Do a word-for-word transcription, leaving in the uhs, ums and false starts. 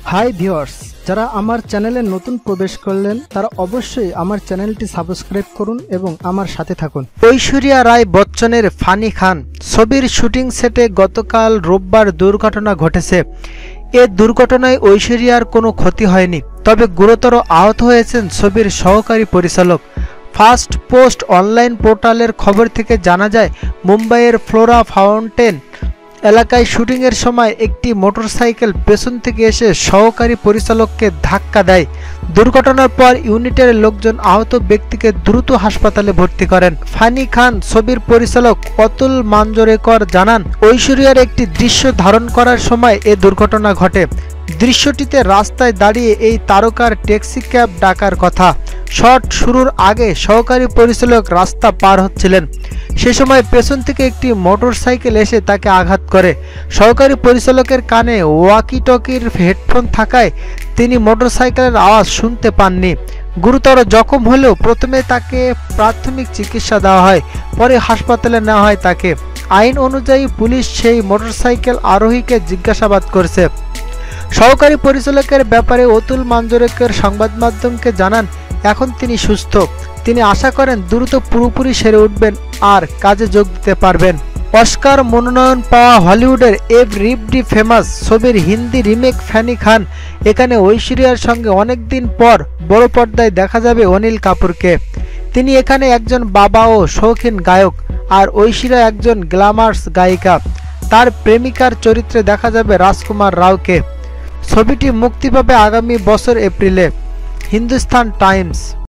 Hi viewers, যারা আমার চ্যানেলে নতুন প্রবেশ করলেন তারা অবশ্যই আমার চ্যানেলটি সাবস্ক্রাইব করুন এবং আমার সাথে থাকুন। ঐশ্বরিয়া রায় বচ্চনের ফানি খান ছবির শুটিং সেটে গতকাল রোববার দুর্ঘটনা ঘটেছে। এ দুর্ঘটনায় ঐশ্বরিয়ার কোনো ক্ষতি হয়নি, তবে গুরুতর আহত হয়েছেন ছবির সহকারী পরিচালক। ফার্স্ট পোস্ট অনলাইন পোর্টালের খবর থেকে জানা যায়, মুম্বাইয়ের ফ্লোরা ফাউন্টেন এলাকায় শুটিংয়ের সময় একটি মোটরসাইকেল পেছন থেকে এসে সহকারী পরিচালককে ধাক্কা দেয়। দুর্ঘটনার পর ইউনিটের লোকজন আহত ব্যক্তিকে দ্রুত হাসপাতালে ভর্তি করেন। ফানি খান ছবির পরিচালক অতুল মাঞ্জরেকর জানান, ঐশ্বরিয়ার একটি দৃশ্য ধারণ করার সময় এ দুর্ঘটনা ঘটে। দৃশ্যটিতে রাস্তায় দাঁড়িয়ে এই তারকার ট্যাক্সি ক্যাব ডাকার কথা। শট শুরুর আগে সহকারী পরিচালক রাস্তা পার হচ্ছিলেন, সে সময় পেছন থেকে একটি মোটরসাইকেল এসে তাকে আঘাত করে। সহকারী পরিচালকের কানে ওয়াকি টকির হেডফোন থাকায় তিনি মোটরসাইকেলের আওয়াজ শুনতে পাননি। গুরুতর জখম হলেও প্রথমে তাকে প্রাথমিক চিকিৎসা দেওয়া হয়, পরে হাসপাতালে নেওয়া হয় তাকে। আইন অনুযায়ী পুলিশ সেই মোটরসাইকেল আরোহীকে জিজ্ঞাসাবাদ করছে। সহকারী পরিচালকের ব্যাপারে অতুল মাঞ্জরেকর সংবাদ মাধ্যমকে জানান, এখন তিনি সুস্থ। তিনি আশা করেন দ্রুত পুরোপুরি সেরে উঠবেন আর কাজে যোগ দিতে পারবেন। অস্কার মনোনয়ন পাওয়া হলিউডের এভরিবডি ফেমাস ছবির হিন্দি রিমেক ফানি খান, এখানে ঐশ্বরিয়ার সঙ্গে অনেকদিন পর বড় পর্দায় দেখা যাবে অনিল কাপুরকে। তিনি এখানে একজন বাবা ও শৌখিন গায়ক, আর ঐশ্বরিয়া একজন গ্ল্যামার্স গায়িকা। তার প্রেমিকার চরিত্রে দেখা যাবে রাজকুমার রাওকে। ছবিটি মুক্তি পাবে আগামী বছর এপ্রিলে। হিন্দুস্তান টাইমস।